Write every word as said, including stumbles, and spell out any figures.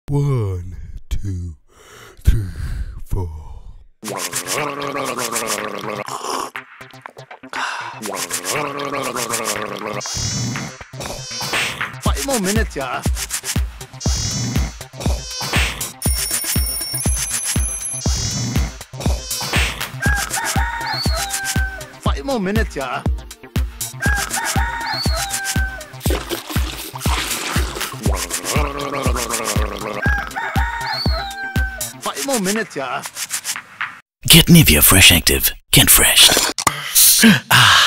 One, two, three, four. Five more minutes, yeah. Five more minutes, yeah. Five more minutes, yeah. Get NIVEA Fresh Active. Get fresh. Ah.